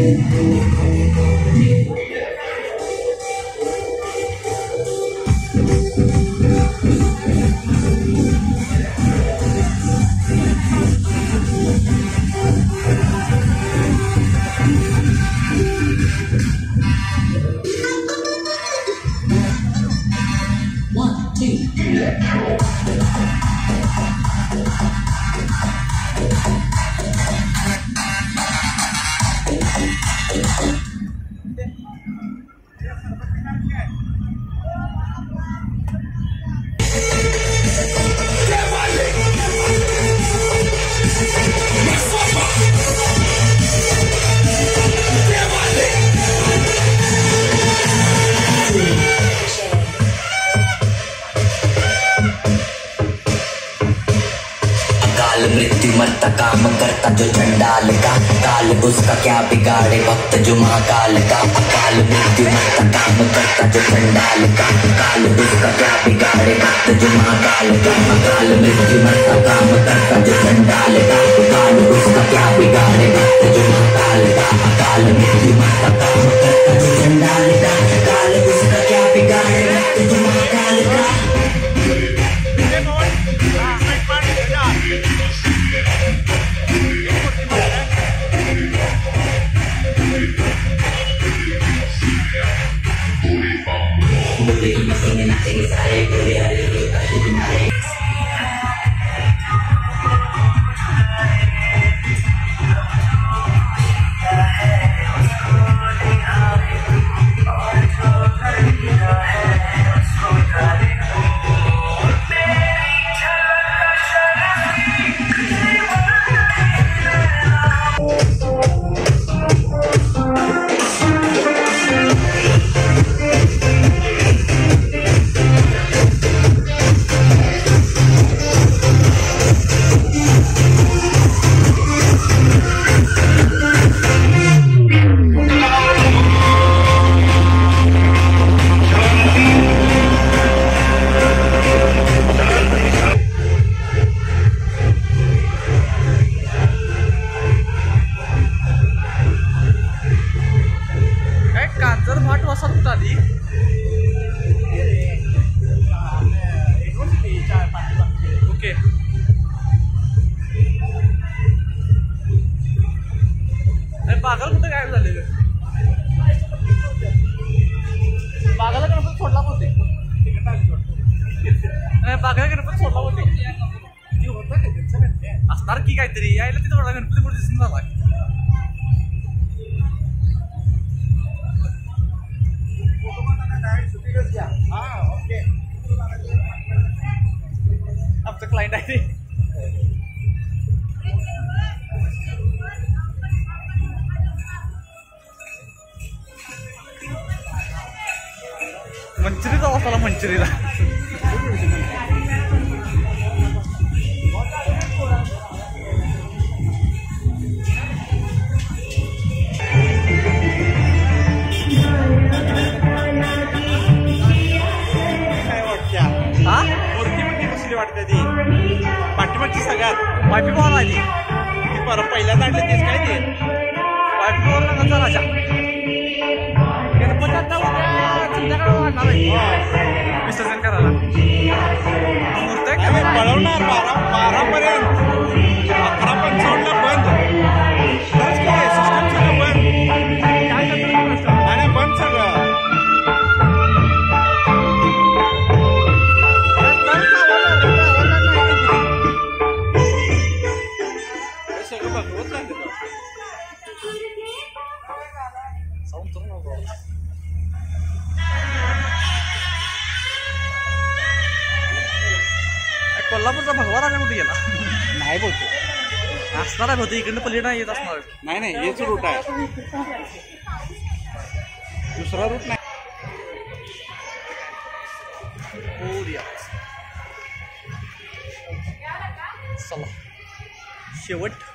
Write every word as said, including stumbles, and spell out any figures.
मृत्यु मरता काम करता जो चंडाल का, काल उसका क्या बिगाड़े भक्त जो महाकाल का। अकाल मृत्यु मरता काम करता जो चंडाल का, काल उसका क्या बिगाड़े भक्त जो महाकाल का। अकाल मृत्यु मरता काम करता जो चंडाल का, काल उसका क्या बिगाड़े भक्त जो महाकाल का। अकाल मृत्यु मरता काम करता जो चंडाल का, काल उसका क्या बिगाड़े भक्त जो महाकाल का। बागाला कुठे गायब झाले? बागाला गणपती सोडला होते, बागाला गणपती सोडला होते असणार की काहीतरी यायला तिथे थोडा गणपती पुढे दिसून झाला. आमचं क्लायंट आहे ते. मंचुरीचा वासाला मंचुरीला हा मूर्ती मोठी कसली वाटते ती पाठीमागची सगळ्यात वायपी पॉवर आली ती परत पहिल्यांदा आणली तेच काय ते वायपी पॉवर रंगाचा राजा गणपती आता संध्याकाळ वाढणार आहे विसर्जन करायला. मूर्त आहे पळवणार बारा बारा पर्यंत अकरा पंचावन्नला बंद सिस्टम सगळं बंद काय करतो आणि बंद सगळं सगळं बघवत नाही साऊंड चालू कोल्हापूरचा भगवा राजा कुठे गेला नाही बोलतो असणार आहे बहुतेक इकडनं पल्ली नाही येत असणार. नाही नाही हेच रूट आहे दुसरा रूट नाही. चला शेवट